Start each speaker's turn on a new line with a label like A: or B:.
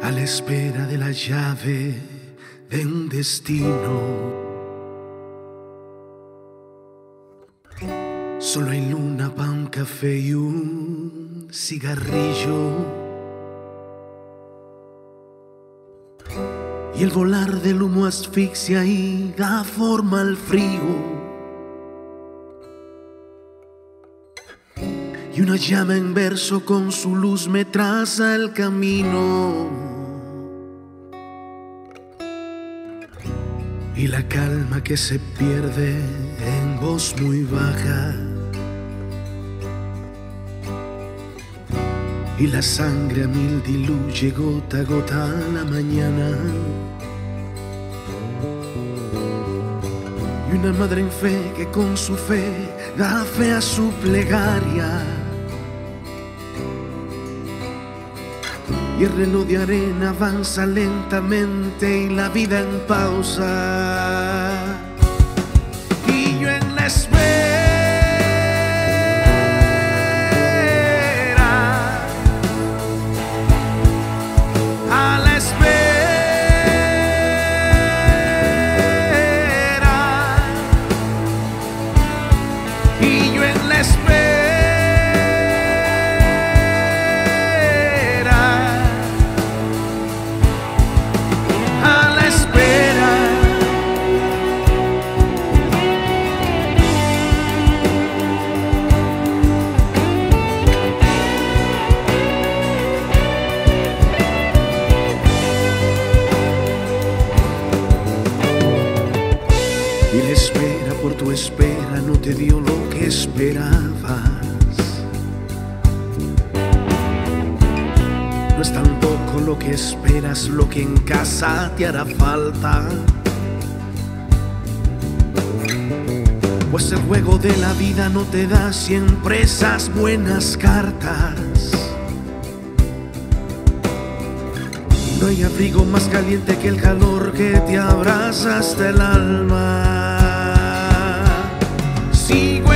A: a la espera de la llave de un destino. Solo hay luna, pan, café y un cigarrillo. Y el volar del humo asfixia y da forma al frío. Y una llama en verso con su luz me traza el camino. Y la calma que se pierde en voz muy baja. Y la sangre a mil diluye gota a gota a la mañana. Y una madre en fe que con su fe da fe a su plegaria. Y el reloj de arena avanza lentamente y la vida en pausa. Y yo en la espera, a la espera, y yo en la espera. Y la espera por tu espera no te dio lo que esperabas. No es tampoco lo que esperas lo que en casa te hará falta. Pues el juego de la vida no te da siempre esas buenas cartas. No hay abrigo más caliente que el calor que te abraza hasta el alma. Sigo